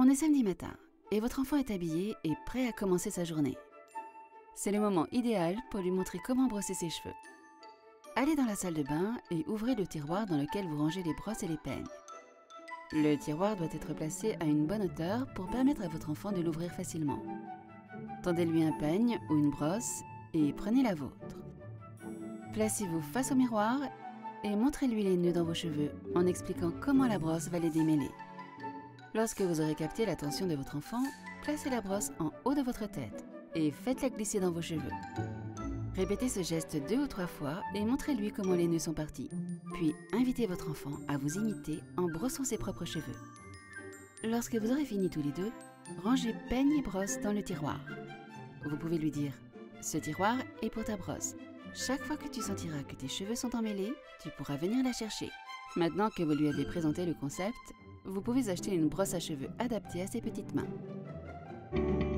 est samedi matin et votre enfant est habillé et prêt à commencer sa journée. C'est le moment idéal pour lui montrer comment brosser ses cheveux. Allez dans la salle de bain et ouvrez le tiroir dans lequel vous rangez les brosses et les peignes. Le tiroir doit être placé à une bonne hauteur pour permettre à votre enfant de l'ouvrir facilement. Tendez-lui un peigne ou une brosse et prenez la vôtre. Placez-vous face au miroir et montrez-lui les nœuds dans vos cheveux en expliquant comment la brosse va les démêler. Lorsque vous aurez capté l'attention de votre enfant, placez la brosse en haut de votre tête et faites-la glisser dans vos cheveux. Répétez ce geste 2 ou 3 fois et montrez-lui comment les nœuds sont partis. Puis invitez votre enfant à vous imiter en brossant ses propres cheveux. Lorsque vous aurez fini tous les deux, rangez peigne et brosse dans le tiroir. Vous pouvez lui dire « Ce tiroir est pour ta brosse. Chaque fois que tu sentiras que tes cheveux sont emmêlés, tu pourras venir la chercher. » Maintenant que vous lui avez présenté le concept, vous pouvez acheter une brosse à cheveux adaptée à ses petites mains.